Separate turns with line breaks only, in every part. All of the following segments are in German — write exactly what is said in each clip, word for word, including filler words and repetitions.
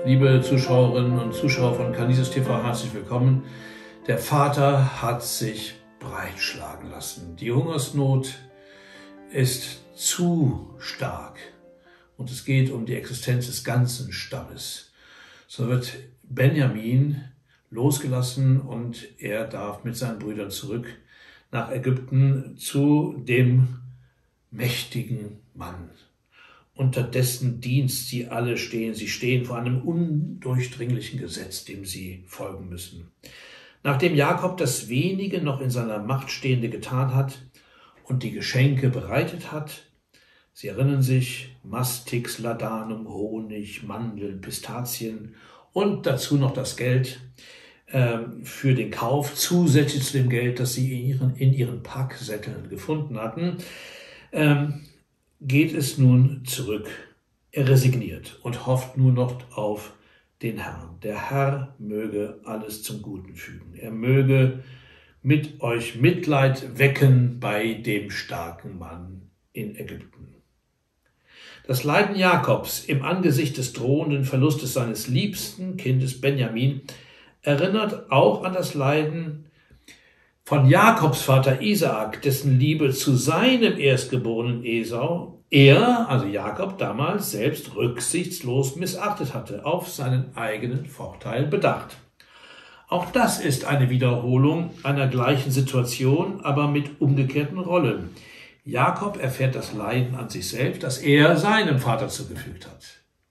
liebe Zuschauerinnen und Zuschauer von Canisius T V, herzlich willkommen. Der Vater hat sich breitschlagen lassen. Die Hungersnot ist zu stark und es geht um die Existenz des ganzen Stammes. So wird Benjamin losgelassen und er darf mit seinen Brüdern zurück nach Ägypten zu dem mächtigen Mann, unter dessen Dienst sie alle stehen. Sie stehen vor einem undurchdringlichen Gesetz, dem sie folgen müssen. Nachdem Jakob das wenige noch in seiner Macht Stehende getan hat und die Geschenke bereitet hat, Sie erinnern sich, Mastix, Ladanum, Honig, Mandeln, Pistazien und dazu noch das Geld äh, für den Kauf, zusätzlich zu dem Geld, das sie in ihren, in ihren Packsätteln gefunden hatten, ähm, geht es nun zurück. Er resigniert und hofft nur noch auf den Herrn. Der Herr möge alles zum Guten fügen. Er möge mit euch Mitleid wecken bei dem starken Mann in Ägypten. Das Leiden Jakobs im Angesicht des drohenden Verlustes seines liebsten Kindes Benjamin erinnert auch an das Leiden von Jakobs Vater Isaak, dessen Liebe zu seinem erstgeborenen Esau er, also Jakob, damals selbst rücksichtslos missachtet hatte, auf seinen eigenen Vorteil bedacht. Auch das ist eine Wiederholung einer gleichen Situation, aber mit umgekehrten Rollen. Jakob erfährt das Leiden an sich selbst, das er seinem Vater zugefügt hat.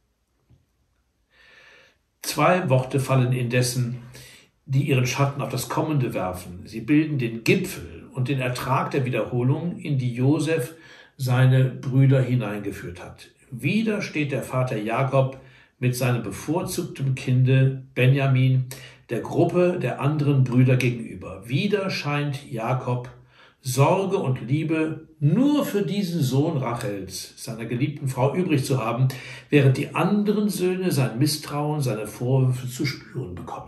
Zwei Worte fallen indessen, die ihren Schatten auf das Kommende werfen. Sie bilden den Gipfel und den Ertrag der Wiederholung, in die Josef seine Brüder hineingeführt hat. Wieder steht der Vater Jakob mit seinem bevorzugten Kinde Benjamin der Gruppe der anderen Brüder gegenüber. Wieder scheint Jakob Sorge und Liebe nur für diesen Sohn Rachels, seiner geliebten Frau, übrig zu haben, während die anderen Söhne sein Misstrauen, seine Vorwürfe zu spüren bekommen.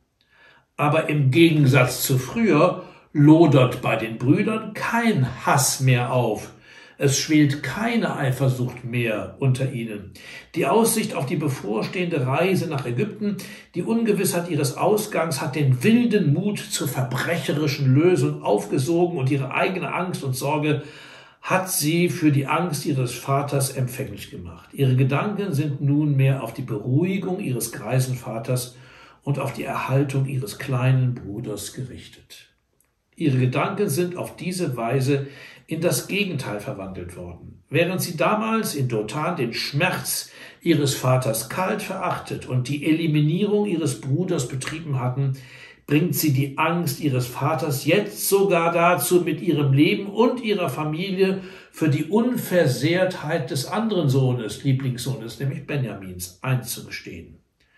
Aber im Gegensatz zu früher lodert bei den Brüdern kein Hass mehr auf. Es schwelt keine Eifersucht mehr unter ihnen. Die Aussicht auf die bevorstehende Reise nach Ägypten, die Ungewissheit ihres Ausgangs hat den wilden Mut zur verbrecherischen Lösung aufgesogen und ihre eigene Angst und Sorge hat sie für die Angst ihres Vaters empfänglich gemacht. Ihre Gedanken sind nunmehr auf die Beruhigung ihres greisen Vaters und auf die Erhaltung ihres kleinen Bruders gerichtet. Ihre Gedanken sind auf diese Weise in das Gegenteil verwandelt worden. Während sie damals in Dothan den Schmerz ihres Vaters kalt verachtet und die Eliminierung ihres Bruders betrieben hatten, bringt sie die Angst ihres Vaters jetzt sogar dazu, mit ihrem Leben und ihrer Familie für die Unversehrtheit des anderen Sohnes, Lieblingssohnes, nämlich Benjamins, einzugestehen.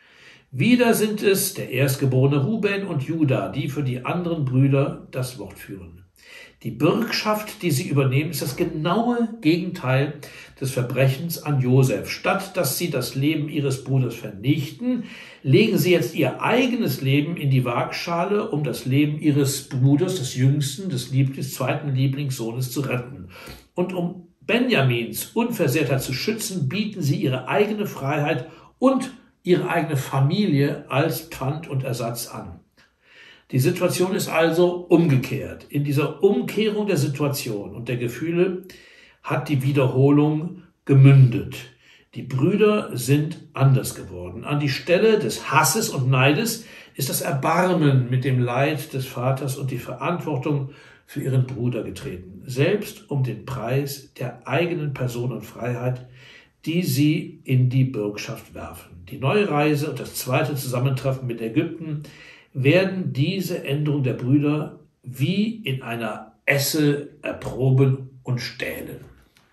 Wieder sind es der erstgeborene Ruben und Juda, die für die anderen Brüder das Wort führen. Die Bürgschaft, die sie übernehmen, ist das genaue Gegenteil des Verbrechens an Josef. Statt dass sie das Leben ihres Bruders vernichten, legen sie jetzt ihr eigenes Leben in die Waagschale, um das Leben ihres Bruders, des jüngsten, des Lieblings, zweiten Lieblingssohnes zu retten. Und um Benjamins Unversehrtheit zu schützen, bieten sie ihre eigene Freiheit und ihre eigene Familie als Pfand und Ersatz an. Die Situation ist also umgekehrt. In dieser Umkehrung der Situation und der Gefühle hat die Wiederholung gemündet. Die Brüder sind anders geworden. An die Stelle des Hasses und Neides ist das Erbarmen mit dem Leid des Vaters und die Verantwortung für ihren Bruder getreten, selbst um den Preis der eigenen Person und Freiheit, die sie in die Bürgschaft werfen. Die neue Reise und das zweite Zusammentreffen mit Ägypten werden diese Änderung der Brüder wie in einer Esse erproben und stählen.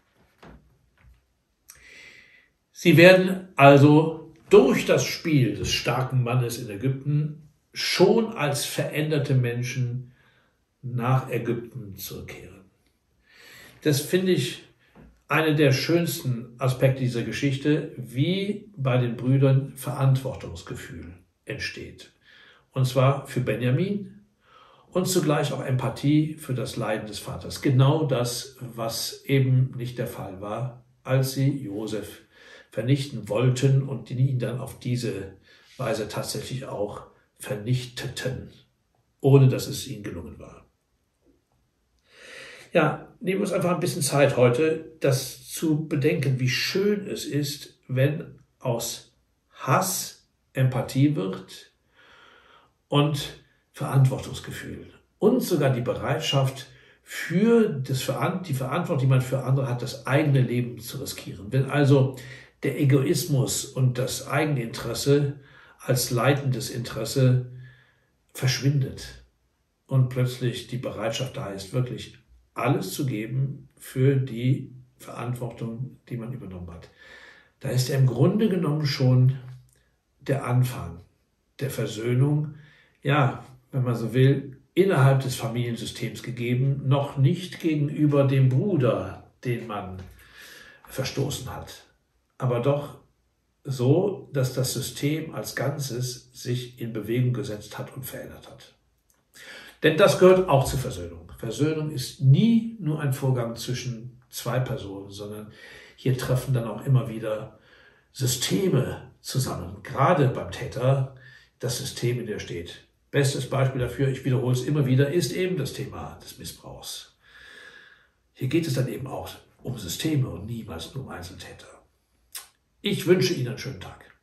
Sie werden also durch das Spiel des starken Mannes in Ägypten schon als veränderte Menschen nach Ägypten zurückkehren. Das finde ich einer der schönsten Aspekte dieser Geschichte, wie bei den Brüdern Verantwortungsgefühl entsteht. Und zwar für Benjamin und zugleich auch Empathie für das Leiden des Vaters. Genau das, was eben nicht der Fall war, als sie Josef vernichten wollten und die ihn dann auf diese Weise tatsächlich auch vernichteten, ohne dass es ihnen gelungen war. Ja, nehmen wir uns einfach ein bisschen Zeit heute, das zu bedenken, wie schön es ist, wenn aus Hass Empathie wird und Verantwortungsgefühl und sogar die Bereitschaft, für das Veran- die Verantwortung, die man für andere hat, das eigene Leben zu riskieren. Wenn also der Egoismus und das Eigeninteresse als leitendes Interesse verschwindet und plötzlich die Bereitschaft da ist, wirklich alles zu geben für die Verantwortung, die man übernommen hat. Da ist ja im Grunde genommen schon der Anfang der Versöhnung, ja, wenn man so will, innerhalb des Familiensystems gegeben, noch nicht gegenüber dem Bruder, den man verstoßen hat, aber doch so, dass das System als Ganzes sich in Bewegung gesetzt hat und verändert hat. Denn das gehört auch zur Versöhnung. Versöhnung ist nie nur ein Vorgang zwischen zwei Personen, sondern hier treffen dann auch immer wieder Systeme zusammen. Gerade beim Täter, das System, in dem er steht. Bestes Beispiel dafür, ich wiederhole es immer wieder, ist eben das Thema des Missbrauchs. Hier geht es dann eben auch um Systeme und niemals nur um Einzeltäter. Ich wünsche Ihnen einen schönen Tag.